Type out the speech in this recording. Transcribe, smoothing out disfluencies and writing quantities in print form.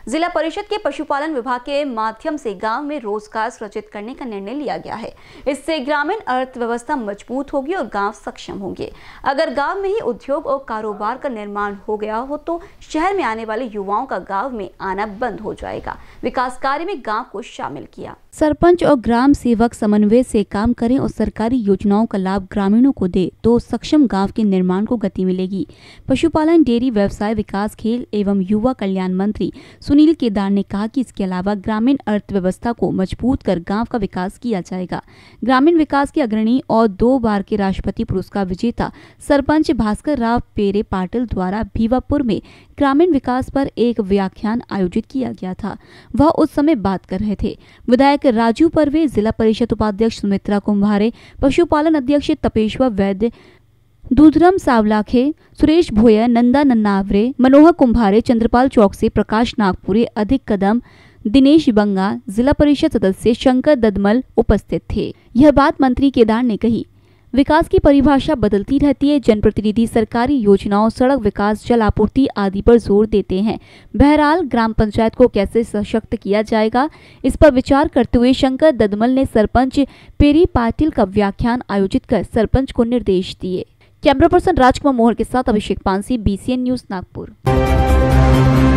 जिला परिषद के पशुपालन विभाग के माध्यम से गांव में रोजगार सृजित करने का निर्णय लिया गया है। इससे ग्रामीण अर्थव्यवस्था मजबूत होगी और गांव सक्षम होंगे। अगर गांव में ही उद्योग और कारोबार का निर्माण हो गया हो तो शहर में आने वाले युवाओं का गांव में आना बंद हो जाएगा। विकास कार्य में गांव को शामिल किया। सरपंच और ग्राम सेवक समन्वय से काम करें और सरकारी योजनाओं का लाभ ग्रामीणों को दे तो सक्षम गांव के निर्माण को गति मिलेगी। पशुपालन, डेयरी व्यवसाय विकास, खेल एवं युवा कल्याण मंत्री सुनील केदार ने कहा कि इसके अलावा ग्रामीण अर्थव्यवस्था को मजबूत कर गांव का विकास किया जाएगा। ग्रामीण विकास के अग्रणी और 2 बार के राष्ट्रपति पुरस्कार विजेता सरपंच भास्कर राव पेरे पाटिल द्वारा भीवापुर में ग्रामीण विकास पर एक व्याख्यान आयोजित किया गया था। वह उस समय बात कर रहे थे। विधायक राजू परवे, जिला परिषद उपाध्यक्ष सुमित्रा कुंभारे, पशुपालन अध्यक्ष तपेश्वर वैद्य, दूधरम सावलाखे, सुरेश भोयर, नंदा नन्नावरे, मनोहर कुंभारे, चंद्रपाल चौक से प्रकाश नागपुरे, अधिक कदम, दिनेश बंगा, जिला परिषद सदस्य शंकर ददमल उपस्थित थे। यह बात मंत्री केदार ने कही। विकास की परिभाषा बदलती रहती है। जनप्रतिनिधि सरकारी योजनाओं, सड़क विकास, जल आपूर्ति आदि पर जोर देते हैं। बहरहाल ग्राम पंचायत को कैसे सशक्त किया जाएगा, इस पर विचार करते हुए शंकर ददमल ने सरपंच पेरी पाटिल का व्याख्यान आयोजित कर सरपंच को निर्देश दिए। कैमरा पर्सन राजकुमार मोहर के साथ अभिषेक पांसी, BCN न्यूज नागपुर।